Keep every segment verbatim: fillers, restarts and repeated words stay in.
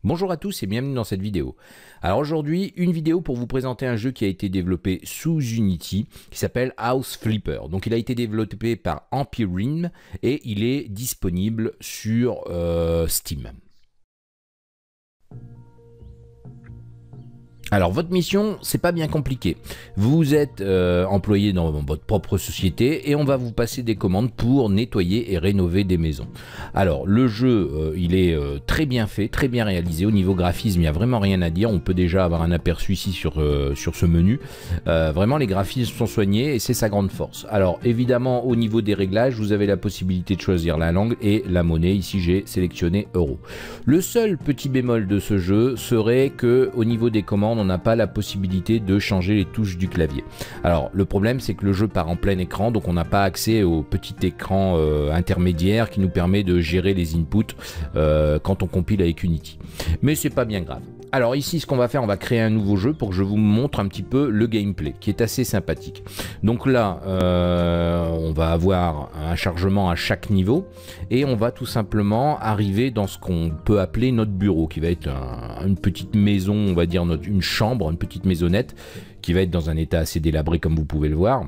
Bonjour à tous et bienvenue dans cette vidéo. Alors aujourd'hui, une vidéo pour vous présenter un jeu qui a été développé sous Unity, qui s'appelle House Flipper. Donc il a été développé par Empyrean et il est disponible sur euh, Steam. Alors votre mission, c'est pas bien compliqué. Vous êtes euh, employé dans votre propre société et on va vous passer des commandes pour nettoyer et rénover des maisons. Alors le jeu, euh, il est euh, très bien fait, très bien réalisé. Au niveau graphisme, il n'y a vraiment rien à dire. On peut déjà avoir un aperçu ici sur, euh, sur ce menu. Euh, vraiment, les graphismes sont soignés et c'est sa grande force. Alors évidemment, au niveau des réglages, vous avez la possibilité de choisir la langue et la monnaie. Ici, j'ai sélectionné euro. Le seul petit bémol de ce jeu serait que au niveau des commandes, on n'a pas la possibilité de changer les touches du clavier. Alors le problème, c'est que le jeu part en plein écran, donc on n'a pas accès au petit écran euh, intermédiaire qui nous permet de gérer les inputs euh, quand on compile avec Unity. Mais c'est pas bien grave. Alors ici, ce qu'on va faire, on va créer un nouveau jeu pour que je vous montre un petit peu le gameplay, qui est assez sympathique. Donc là, euh, on va avoir un chargement à chaque niveau, et on va tout simplement arriver dans ce qu'on peut appeler notre bureau, qui va être un, une petite maison, on va dire notre, une chambre, une petite maisonnette, qui va être dans un état assez délabré comme vous pouvez le voir.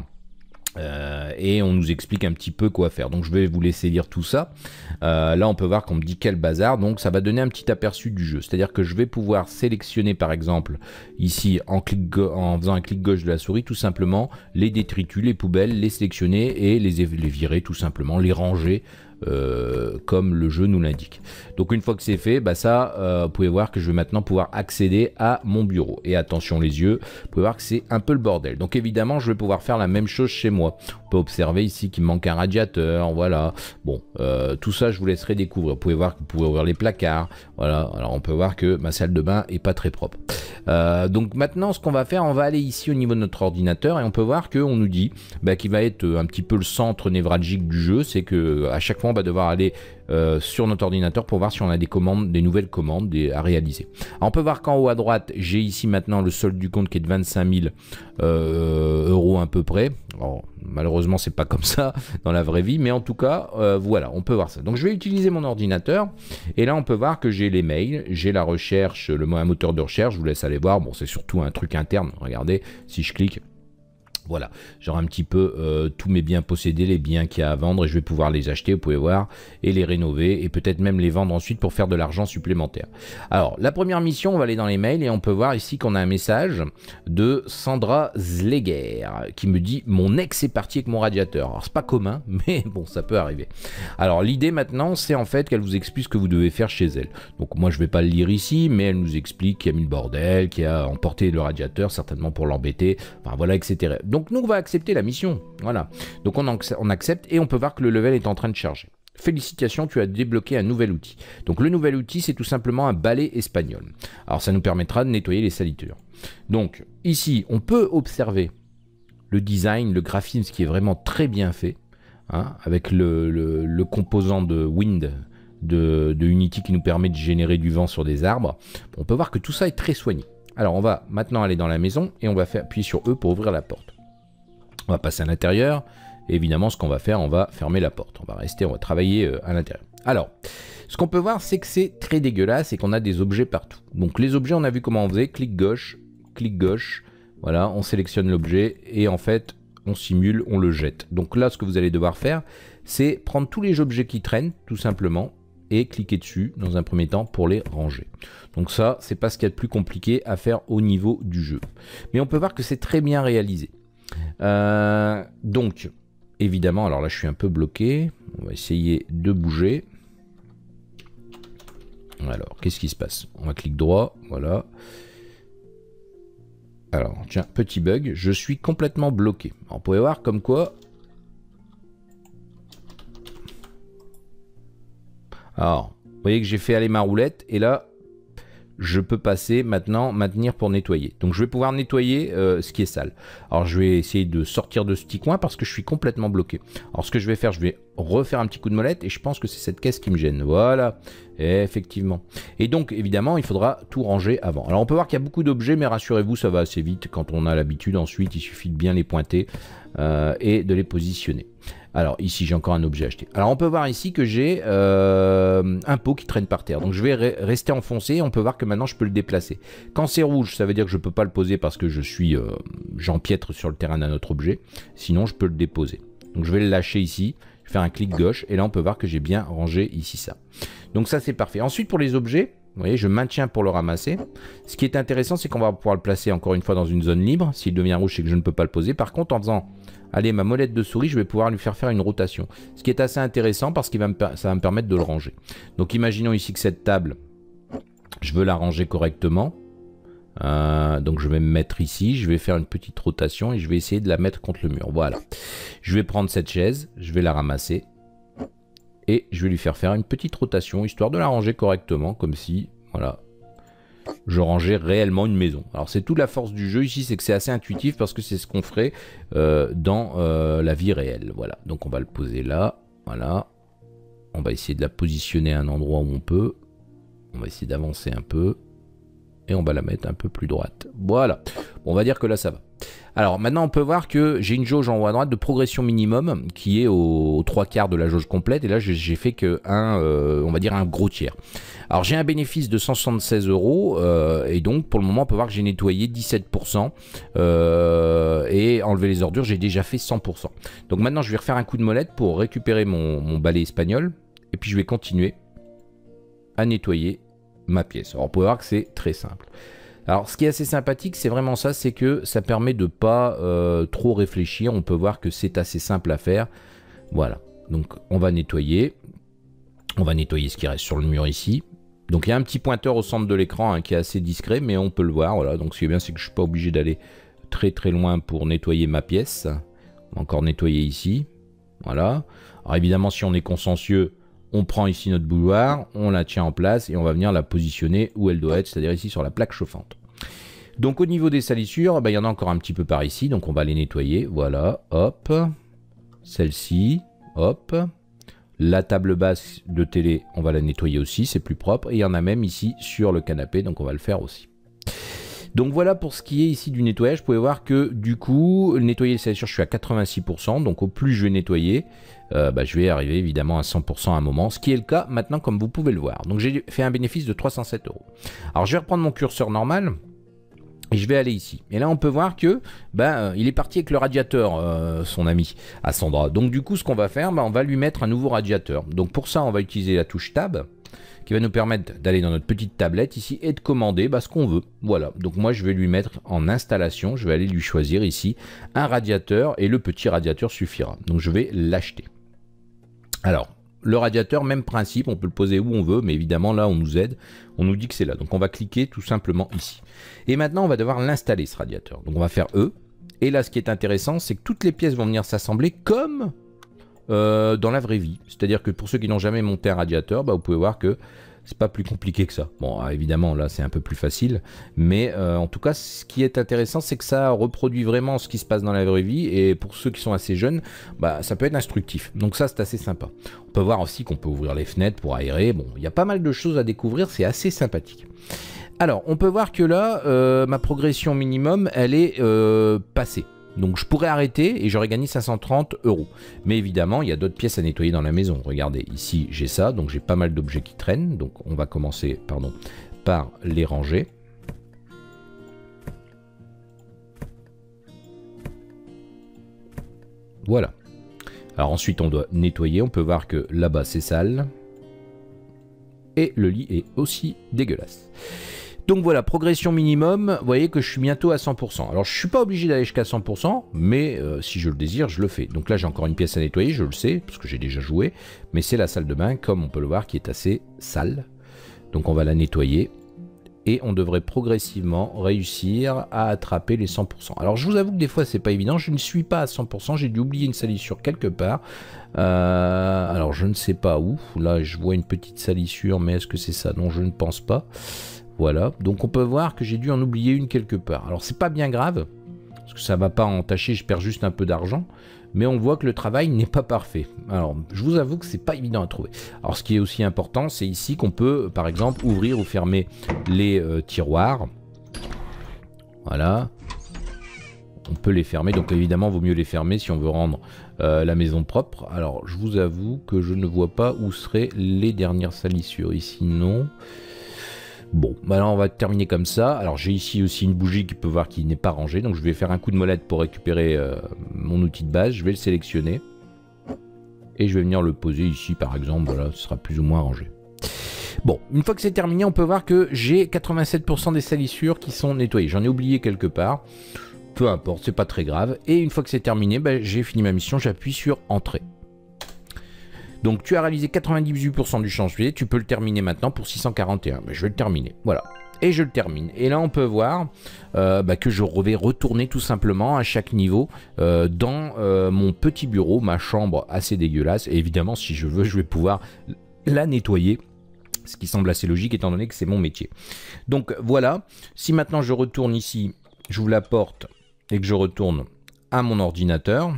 Euh, et on nous explique un petit peu quoi faire. Donc je vais vous laisser lire tout ça. Euh, là on peut voir qu'on me dit quel bazar. Donc ça va donner un petit aperçu du jeu. C'est-à-dire que je vais pouvoir sélectionner par exemple ici en, clic en faisant un clic gauche de la souris tout simplement les détritus, les poubelles, les sélectionner et les, les virer tout simplement, les ranger. Euh, comme le jeu nous l'indique. Donc une fois que c'est fait, bah ça, euh, vous pouvez voir que je vais maintenant pouvoir accéder à mon bureau. Et attention les yeux, vous pouvez voir que c'est un peu le bordel. Donc évidemment, je vais pouvoir faire la même chose chez moi. On peut observer ici qu'il manque un radiateur, voilà. Bon, euh, tout ça, je vous laisserai découvrir. Vous pouvez voir que vous pouvez ouvrir les placards, voilà. Alors on peut voir que ma salle de bain est pas très propre. Euh, donc maintenant, ce qu'on va faire, on va aller ici au niveau de notre ordinateur et on peut voir qu'on nous dit bah, qu'il va être un petit peu le centre névralgique du jeu. C'est que à chaque fois, on va devoir aller euh, sur notre ordinateur pour voir si on a des commandes, des nouvelles commandes des, à réaliser. Alors, on peut voir qu'en haut à droite, j'ai ici maintenant le solde du compte qui est de vingt-cinq mille euh, euros à peu près. Alors, malheureusement, c'est pas comme ça dans la vraie vie, mais en tout cas, euh, voilà, on peut voir ça. Donc, je vais utiliser mon ordinateur et là, on peut voir que j'ai les mails, j'ai la recherche, le un moteur de recherche. Je vous laisse aller voir. Bon, c'est surtout un truc interne. Regardez, si je clique. Voilà, j'aurai un petit peu euh, tous mes biens possédés, les biens qu'il y a à vendre et je vais pouvoir les acheter, vous pouvez voir, et les rénover et peut-être même les vendre ensuite pour faire de l'argent supplémentaire. Alors, la première mission, on va aller dans les mails et on peut voir ici qu'on a un message de Sandra Zleger qui me dit « Mon ex est parti avec mon radiateur ». Alors, c'est pas commun, mais bon, ça peut arriver. Alors, l'idée maintenant, c'est en fait qu'elle vous explique ce que vous devez faire chez elle. Donc, moi, je vais pas le lire ici, mais elle nous explique qu'il a mis le bordel, qu'il a emporté le radiateur, certainement pour l'embêter, enfin voilà, et cetera. Donc nous on va accepter la mission, voilà. Donc on, on accepte et on peut voir que le level est en train de charger. Félicitations, tu as débloqué un nouvel outil. Donc le nouvel outil, c'est tout simplement un balai espagnol. Alors ça nous permettra de nettoyer les salitures. Donc ici, on peut observer le design, le graphisme qui est vraiment très bien fait, hein, avec le, le, le composant de wind de, de Unity qui nous permet de générer du vent sur des arbres. On peut voir que tout ça est très soigné. Alors on va maintenant aller dans la maison et on va faire appuyer sur E pour ouvrir la porte. On va passer à l'intérieur. Évidemment, ce qu'on va faire, on va fermer la porte. On va rester, on va travailler à l'intérieur. Alors, ce qu'on peut voir, c'est que c'est très dégueulasse et qu'on a des objets partout. Donc, les objets, on a vu comment on faisait. Clic gauche, clic gauche. Voilà, on sélectionne l'objet et en fait, on simule, on le jette. Donc là, ce que vous allez devoir faire, c'est prendre tous les objets qui traînent, tout simplement, et cliquer dessus dans un premier temps pour les ranger. Donc ça, c'est pas ce qu'il y a de plus compliqué à faire au niveau du jeu. Mais on peut voir que c'est très bien réalisé. Euh, donc, évidemment, alors là je suis un peu bloqué. On va essayer de bouger. Alors, qu'est-ce qui se passe? On va cliquer droit, voilà. Alors, tiens, petit bug, je suis complètement bloqué. Alors, vous pouvez voir comme quoi... Alors, vous voyez que j'ai fait aller ma roulette et là... je peux passer maintenant, maintenir pour nettoyer. Donc je vais pouvoir nettoyer euh, ce qui est sale. Alors je vais essayer de sortir de ce petit coin parce que je suis complètement bloqué. Alors ce que je vais faire, je vais refaire un petit coup de molette et je pense que c'est cette caisse qui me gêne. Voilà, et effectivement. Et donc évidemment il faudra tout ranger avant. Alors on peut voir qu'il y a beaucoup d'objets, mais rassurez-vous, ça va assez vite quand on a l'habitude. Ensuite il suffit de bien les pointer euh, et de les positionner. Alors ici j'ai encore un objet acheté. Alors on peut voir ici que j'ai euh, un pot qui traîne par terre. Donc je vais re rester enfoncé et on peut voir que maintenant je peux le déplacer. Quand c'est rouge, ça veut dire que je ne peux pas le poser parce que je suis, euh, j'empiètre sur le terrain d'un autre objet. Sinon je peux le déposer. Donc je vais le lâcher ici, je vais faire un clic gauche et là on peut voir que j'ai bien rangé ici ça. Donc ça c'est parfait. Ensuite pour les objets, vous voyez, je maintiens pour le ramasser. Ce qui est intéressant, c'est qu'on va pouvoir le placer encore une fois dans une zone libre. S'il devient rouge, c'est que je ne peux pas le poser. Par contre, en faisant allez, ma molette de souris, je vais pouvoir lui faire faire une rotation. Ce qui est assez intéressant parce que ça va me permettre de le ranger. Donc imaginons ici que cette table, je veux la ranger correctement. Euh, donc je vais me mettre ici, je vais faire une petite rotation et je vais essayer de la mettre contre le mur. Voilà. Je vais prendre cette chaise, je vais la ramasser. Et je vais lui faire faire une petite rotation, histoire de la ranger correctement, comme si, voilà, je rangeais réellement une maison. Alors c'est toute la force du jeu ici, c'est que c'est assez intuitif, parce que c'est ce qu'on ferait euh, dans euh, la vie réelle. Voilà, donc on va le poser là, voilà. On va essayer de la positionner à un endroit où on peut. On va essayer d'avancer un peu. Et on va la mettre un peu plus droite. Voilà, bon, on va dire que là ça va. Alors maintenant on peut voir que j'ai une jauge en haut à droite de progression minimum qui est aux trois quarts de la jauge complète, et là j'ai fait que un, euh, on va dire un gros tiers. Alors j'ai un bénéfice de cent soixante-seize euros euh, et donc pour le moment on peut voir que j'ai nettoyé dix-sept pour cent euh, et enlevé les ordures, j'ai déjà fait cent pour cent. Donc maintenant je vais refaire un coup de molette pour récupérer mon, mon balai espagnol et puis je vais continuer à nettoyer ma pièce. Alors on peut voir que c'est très simple. Alors ce qui est assez sympathique, c'est vraiment ça, c'est que ça permet de pas euh, trop réfléchir. On peut voir que c'est assez simple à faire. Voilà, donc on va nettoyer. On va nettoyer ce qui reste sur le mur ici. Donc il y a un petit pointeur au centre de l'écran hein, qui est assez discret, mais on peut le voir. Voilà, donc ce qui est bien, c'est que je suis pas obligé d'aller très très loin pour nettoyer ma pièce. On va encore nettoyer ici. Voilà. Alors évidemment, si on est consciencieux, on prend ici notre bouilloire, on la tient en place et on va venir la positionner où elle doit être, c'est-à-dire ici sur la plaque chauffante. Donc au niveau des salissures, bah, il y en a encore un petit peu par ici, donc on va les nettoyer. Voilà, hop, celle-ci, hop. La table basse de télé, on va la nettoyer aussi, c'est plus propre. Et il y en a même ici sur le canapé, donc on va le faire aussi. Donc voilà pour ce qui est ici du nettoyage. Vous pouvez voir que du coup, nettoyer les salissures, je suis à quatre-vingt-six pour cent. Donc au plus je vais nettoyer, euh, bah, je vais arriver évidemment à cent pour cent à un moment. Ce qui est le cas maintenant, comme vous pouvez le voir. Donc j'ai fait un bénéfice de trois cent sept euros. Alors je vais reprendre mon curseur normal. Et je vais aller ici. Et là, on peut voir que ben, il est parti avec le radiateur, euh, son ami, à Sandra. Donc du coup, ce qu'on va faire, ben, on va lui mettre un nouveau radiateur. Donc pour ça, on va utiliser la touche Tab, qui va nous permettre d'aller dans notre petite tablette ici et de commander ben, ce qu'on veut. Voilà. Donc moi, je vais lui mettre en installation. Je vais aller lui choisir ici un radiateur et le petit radiateur suffira. Donc je vais l'acheter. Alors, le radiateur, même principe, on peut le poser où on veut, mais évidemment là on nous aide, on nous dit que c'est là. Donc on va cliquer tout simplement ici. Et maintenant on va devoir l'installer ce radiateur. Donc on va faire E. Et là ce qui est intéressant, c'est que toutes les pièces vont venir s'assembler comme euh, dans la vraie vie. C'est-à-dire que pour ceux qui n'ont jamais monté un radiateur, bah, vous pouvez voir que c'est pas plus compliqué que ça. Bon, évidemment, là, c'est un peu plus facile. Mais euh, en tout cas, ce qui est intéressant, c'est que ça reproduit vraiment ce qui se passe dans la vraie vie. Et pour ceux qui sont assez jeunes, bah, ça peut être instructif. Donc ça, c'est assez sympa. On peut voir aussi qu'on peut ouvrir les fenêtres pour aérer. Bon, il y a pas mal de choses à découvrir. C'est assez sympathique. Alors, on peut voir que là, euh, ma progression minimum, elle est euh, passée. Donc je pourrais arrêter et j'aurais gagné cinq cent trente euros. Mais évidemment, il y a d'autres pièces à nettoyer dans la maison. Regardez, ici j'ai ça, donc j'ai pas mal d'objets qui traînent. Donc on va commencer pardon, par les ranger. Voilà. Alors ensuite on doit nettoyer. On peut voir que là-bas c'est sale. Et le lit est aussi dégueulasse. Donc voilà, progression minimum, vous voyez que je suis bientôt à cent pour cent. Alors je ne suis pas obligé d'aller jusqu'à cent pour cent, mais euh, si je le désire, je le fais. Donc là j'ai encore une pièce à nettoyer, je le sais, parce que j'ai déjà joué. Mais c'est la salle de bain, comme on peut le voir, qui est assez sale. Donc on va la nettoyer. Et on devrait progressivement réussir à attraper les cent pour cent. Alors je vous avoue que des fois c'est pas évident, je ne suis pas à cent pour cent, j'ai dû oublier une salissure quelque part. Euh, alors je ne sais pas où, là je vois une petite salissure, mais est-ce que c'est ça? Non, je ne pense pas. Voilà, donc on peut voir que j'ai dû en oublier une quelque part. Alors c'est pas bien grave, parce que ça va pas entacher, je perds juste un peu d'argent. mais on voit que le travail n'est pas parfait. Alors, je vous avoue que c'est pas évident à trouver. Alors, ce qui est aussi important, c'est ici qu'on peut, par exemple, ouvrir ou fermer les euh, tiroirs. Voilà. On peut les fermer, donc évidemment, il vaut mieux les fermer si on veut rendre euh, la maison propre. Alors, je vous avoue que je ne vois pas où seraient les dernières salissures. Ici, non. Bon, bah là, on va terminer comme ça. Alors, j'ai ici aussi une bougie qui peut voir qu'il n'est pas rangée. Donc, je vais faire un coup de molette pour récupérer euh, mon outil de base. Je vais le sélectionner. Et je vais venir le poser ici, par exemple. Voilà, ce sera plus ou moins rangé. Bon, une fois que c'est terminé, on peut voir que j'ai quatre-vingt-sept pour cent des salissures qui sont nettoyées. J'en ai oublié quelque part. Peu importe, c'est pas très grave. Et une fois que c'est terminé, bah, j'ai fini ma mission. J'appuie sur Entrée. Donc tu as réalisé quatre-vingt-dix-huit pour cent du chantier, tu peux le terminer maintenant pour six cent quarante et un. Mais je vais le terminer, voilà. Et je le termine. Et là on peut voir euh, bah, que je vais retourner tout simplement à chaque niveau euh, dans euh, mon petit bureau, ma chambre assez dégueulasse. Et évidemment si je veux, je vais pouvoir la nettoyer. Ce qui semble assez logique étant donné que c'est mon métier. Donc voilà, si maintenant je retourne ici, j'ouvre la porte et que je retourne à mon ordinateur,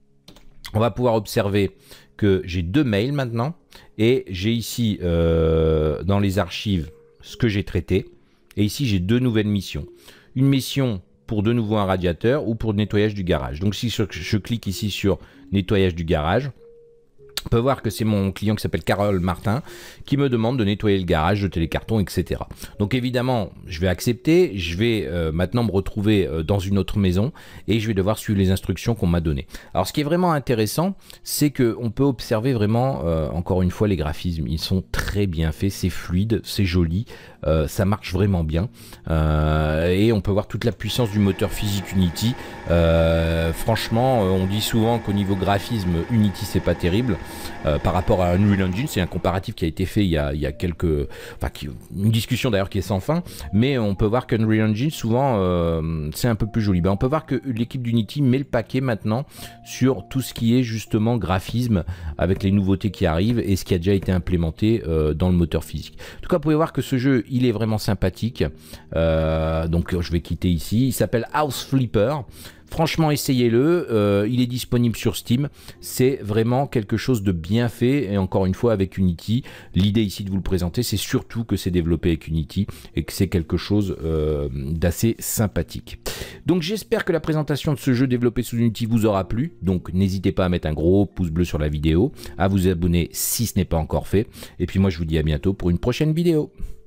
on va pouvoir observer que j'ai deux mails maintenant et j'ai ici euh, dans les archives ce que j'ai traité et ici j'ai deux nouvelles missions. Une mission pour de nouveau un radiateur ou pour le nettoyage du garage. Donc si je, je clique ici sur nettoyage du garage, on peut voir que c'est mon client qui s'appelle Carole Martin qui me demande de nettoyer le garage, jeter les cartons, et cetera. Donc évidemment, je vais accepter. Je vais euh, maintenant me retrouver euh, dans une autre maison et je vais devoir suivre les instructions qu'on m'a données. Alors ce qui est vraiment intéressant, c'est qu'on peut observer vraiment, euh, encore une fois, les graphismes. Ils sont très bien faits, c'est fluide, c'est joli, euh, ça marche vraiment bien. Euh, et on peut voir toute la puissance du moteur physique Unity. Euh, franchement, on dit souvent qu'au niveau graphisme, Unity, c'est pas terrible. Euh, par rapport à Unreal Engine, c'est un comparatif qui a été fait il y a, il y a quelques... Enfin, qui, une discussion d'ailleurs qui est sans fin, mais on peut voir qu'Unreal Engine, souvent, euh, c'est un peu plus joli. Ben, on peut voir que l'équipe d'Unity met le paquet maintenant sur tout ce qui est justement graphisme, avec les nouveautés qui arrivent et ce qui a déjà été implémenté euh, dans le moteur physique. En tout cas, vous pouvez voir que ce jeu, il est vraiment sympathique. Euh, donc, je vais quitter ici. Il s'appelle House Flipper. Franchement, essayez-le, euh, il est disponible sur Steam, c'est vraiment quelque chose de bien fait, et encore une fois avec Unity, l'idée ici de vous le présenter, c'est surtout que c'est développé avec Unity, et que c'est quelque chose euh, d'assez sympathique. Donc j'espère que la présentation de ce jeu développé sous Unity vous aura plu, donc n'hésitez pas à mettre un gros pouce bleu sur la vidéo, à vous abonner si ce n'est pas encore fait, et puis moi je vous dis à bientôt pour une prochaine vidéo.